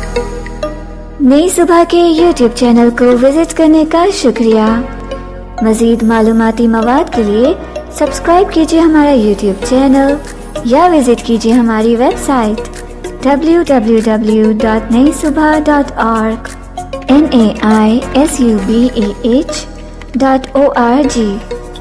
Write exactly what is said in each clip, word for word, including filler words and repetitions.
नई सुबह के YouTube channel को विजिट करने का शुक्रिया। मजीद मालूमाती मवाद के लिए सब्सक्राइब कीजिए हमारा यूट्यूब चैनल या विजिट कीजिए हमारी website W W W dot Nai Subah dot org N A I S U B A H dot O R G.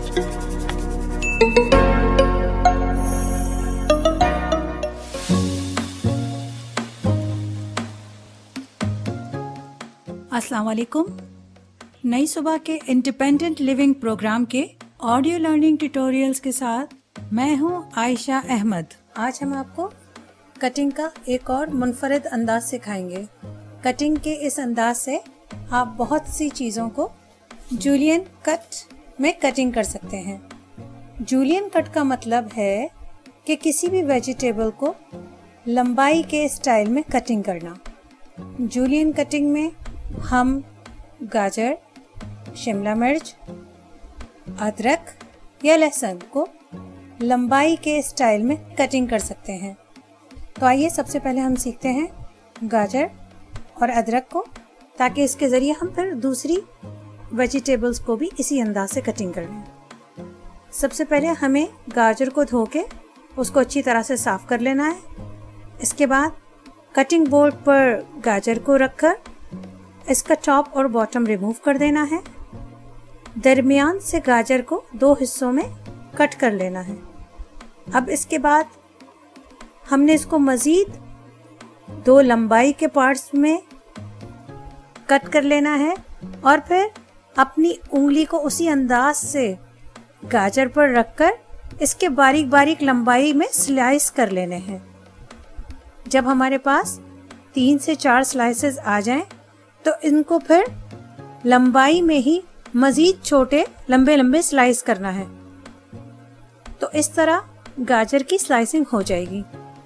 अस्सलाम वालेकुम। नई सुबह के इंडिपेंडेंट लिविंग प्रोग्राम के ऑडियो लर्निंग ट्यूटोरियल्स के साथ मैं हूं आयशा अहमद। आज हम आपको कटिंग का एक और मुनफरिद अंदाज सिखाएंगे। कटिंग के इस अंदाज से आप बहुत सी चीज़ों को जूलियन कट में कटिंग कर सकते हैं। जूलियन कट का मतलब है कि किसी भी वेजिटेबल को लंबाई के स्टाइल में कटिंग करना। जूलियन कटिंग में हम गाजर, शिमला मिर्च, अदरक या लहसुन को लंबाई के स्टाइल में कटिंग कर सकते हैं। तो आइए सबसे पहले हम सीखते हैं गाजर और अदरक को, ताकि इसके ज़रिए हम फिर दूसरी वेजिटेबल्स को भी इसी अंदाज से कटिंग कर लें। सबसे पहले हमें गाजर को धो के उसको अच्छी तरह से साफ़ कर लेना है। इसके बाद कटिंग बोर्ड पर गाजर को रखकर इसका टॉप और बॉटम रिमूव कर देना है। दरमियान से गाजर को दो हिस्सों में कट कर लेना है। अब इसके बाद हमने इसको मज़ीद दो लंबाई के पार्ट्स में कट कर लेना है और फिर अपनी उंगली को उसी अंदाज से गाजर पर रखकर इसके बारीक बारीक लंबाई में स्लाइस कर लेने हैं। जब हमारे पास तीन से चार स्लाइसेस आ जाएं, तो इनको फिर लंबाई में ही मजीद छोटे लंबे लंबे स्लाइस करना है। तो इस तरह गाजर की स्लाइसिंग हो जाएगी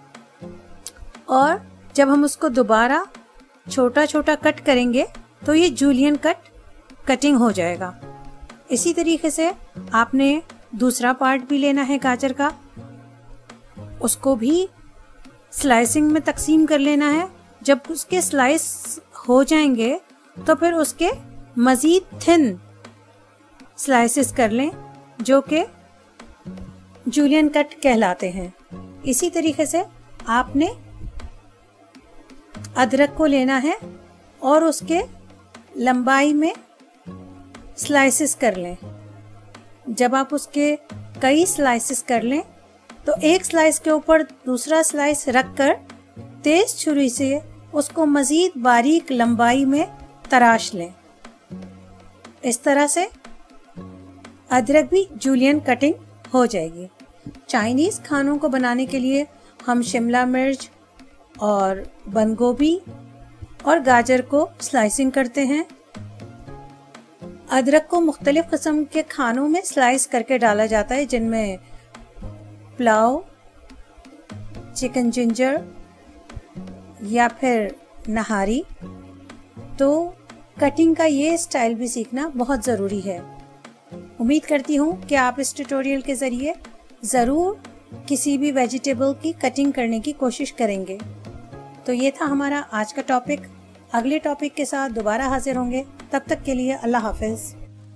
और जब हम उसको दोबारा छोटा छोटा कट करेंगे तो ये जूलियन कट कटिंग हो जाएगा। इसी तरीके से आपने दूसरा पार्ट भी लेना है गाजर का, उसको भी स्लाइसिंग में तकसीम कर लेना है। जब उसके स्लाइस हो जाएंगे तो फिर उसके मज़ीद थिन स्लाइसेस कर लें, जो कि जूलियन कट कहलाते हैं। इसी तरीके से आपने अदरक को लेना है और उसके लंबाई में स्लाइसेस कर लें। जब आप उसके कई स्लाइसेस कर लें तो एक स्लाइस के ऊपर दूसरा स्लाइस रखकर तेज छुरी से उसको मज़ीद बारीक लंबाई में तराश लें। इस तरह से अदरक भी जूलियन कटिंग हो जाएगी। चाइनीज़ खानों को बनाने के लिए हम शिमला मिर्च और बंद गोभी और गाजर को स्लाइसिंग करते हैं। अदरक को मुख्तलिफ किस्म के खानों में स्लाइस करके डाला जाता है, जिनमें पुलाव, चिकन जिंजर या फिर नहारी। तो कटिंग का ये स्टाइल भी सीखना बहुत ज़रूरी है। उम्मीद करती हूँ कि आप इस ट्यूटोरियल के ज़रिए ज़रूर किसी भी वेजिटेबल की कटिंग करने की कोशिश करेंगे। तो ये था हमारा आज का टॉपिक। अगले टॉपिक के साथ दोबारा हाजिर होंगे। तब तक के लिए अल्लाह हाफिज़।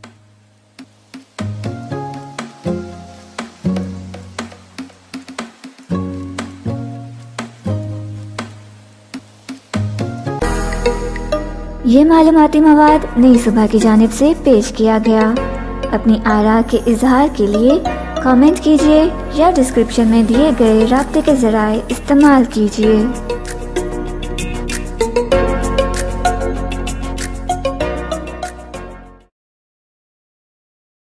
ये मालूमाती मवाद नई सुबह की जानिब से पेश किया गया। अपनी आरा के इजहार के लिए कमेंट कीजिए या डिस्क्रिप्शन में दिए गए राब्ते के ज़राए इस्तेमाल कीजिए।